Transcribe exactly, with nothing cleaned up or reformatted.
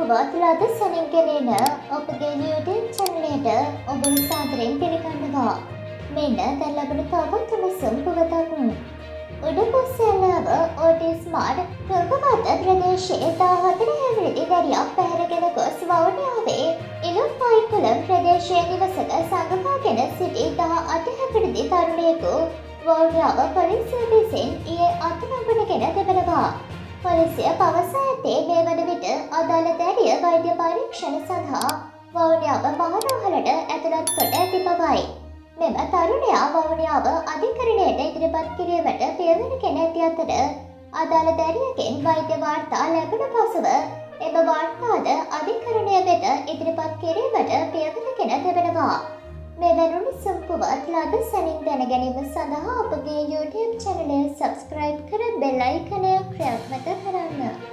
පුවත් ලද සැනින් ගෙනෙන ඔබගේ YouTube channel එකට ඔබ සාදරයෙන් පිළිගන්නවා. මෙන්න දැන් ලැබෙන තවත් උණුසුම් පුවතක්. උඩුකුස්සැලව ඕටිස්මාර්ට් රුගවත ප්‍රදේශයේ දාහතර හැවිරිදි දැරියක් පැහැරගෙන ගොස් වවුනියාවේ ඉලුම් පයිකුලම් ප්‍රදේශයේ නිවසක සංගවාගෙන සිටි දහ අට හැවිරිදි තරුණයෙකු වවුනියාව පොලිසිය විසින් ඊයේ අත්අඩංගුවටගෙන තිබෙනවා. පොලිසිය පවසා ඇත්තේ මේ වන විට අදාළ දැරිය වෛද්‍ය පරීක්ෂණ සඳහා වවුනියාව මහරෝහලට ඇතුළත් කොට ඇති බවයි. මෙම තරුණයා වවුනියාව අධිකරණයට ඉදිරිපත් කිරීමට පියවරගෙන ඇති අතර අදාළ දැරියකින් වෛද්‍ය වාර්තා ලැබුණ පසුව එම වාර්තාද අධිකරණය වෙත ඉදිරිපත් කිරීමට පියවරගෙන තිබෙනවා. මෙවැනි උණුසුම් පුවත් ලද සැනින් දැන ගැනීම සඳහා අපගේ YouTube channel එක subscribe කර bell icon එක ක්‍රියාත්මක කරන්න.